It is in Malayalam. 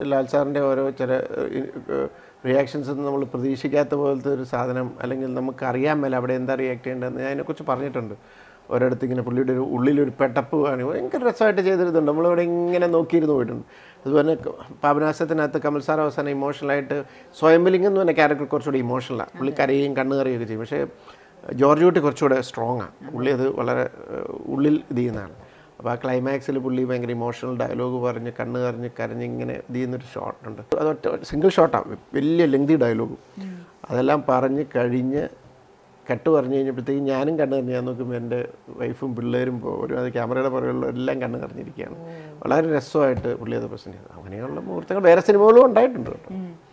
ലാൽ സാറിൻ്റെ ഓരോ ചില റിയാക്ഷൻസ് നമ്മൾ പ്രതീക്ഷിക്കാത്ത പോലത്തെ ഒരു സാധനം അല്ലെങ്കിൽ നമുക്കറിയാൻ മേലെ അവിടെ എന്താ റിയാക്ട് ചെയ്യേണ്ടതെന്ന് ഞാൻ അതിനെക്കുറിച്ച് പറഞ്ഞിട്ടുണ്ട്. ഒരിടത്ത് ഇങ്ങനെ പുള്ളിയുടെ ഒരു ഉള്ളിലൊരു പെട്ടപ്പ് കാണി ഭയങ്കര രസമായിട്ട് ചെയ്തിരുന്നുണ്ട്. നമ്മളിവിടെ ഇങ്ങനെ നോക്കിയിരുന്നു പോയിട്ടുണ്ട്. അതുപോലെ പാപനാശത്തിനകത്ത് കമൽ സാർ അവസാനം ഇമോഷണലായിട്ട് സ്വയംബലിംഗ് എന്ന് പറഞ്ഞ ക്യാരക്ടർ കുറച്ചുകൂടി ഇമോഷണലാണ്. പുള്ളി കരയും കണ്ണ് കറിയൊക്കെ ചെയ്യും. പക്ഷേ ജോർജ് കുട്ടി കുറച്ചുകൂടെ സ്ട്രോങ്ങാണ്. പുള്ളി അത് വളരെ ഉള്ളിൽ ഇത് ചെയ്യുന്നതാണ്. അപ്പോൾ ആ ക്ലൈമാക്സിൽ പുള്ളി ഭയങ്കര ഇമോഷണൽ ഡയലോഗ് പറഞ്ഞ് കണ്ണ് കരഞ്ഞ് ഇങ്ങനെ ഇത് ചെയ്യുന്നൊരു ഷോട്ടുണ്ട്. അത് സിംഗിൾ ഷോട്ടാണ്, വലിയ ലെങ്തി ഡയലോഗും. അതെല്ലാം പറഞ്ഞ് കഴിഞ്ഞ് കട്ട് പറഞ്ഞു കഴിഞ്ഞപ്പോഴത്തേക്കും ഞാനും കണ്ണ് കറിഞ്ഞ് ഞാൻ നോക്കുമ്പോൾ എൻ്റെ വൈഫും പിള്ളേരും ഒരു അത് ക്യാമറയുടെ പുറകുള്ള എല്ലാം കണ്ണ് കറിഞ്ഞിരിക്കുകയാണ്. വളരെ രസമായിട്ട് പുള്ളി അത് പ്രസൻറ്റ് ചെയ്തത്. അങ്ങനെയുള്ള മുഹൂർത്തങ്ങൾ വേറെ സിനിമകളും ഉണ്ടായിട്ടുണ്ട് കേട്ടോ.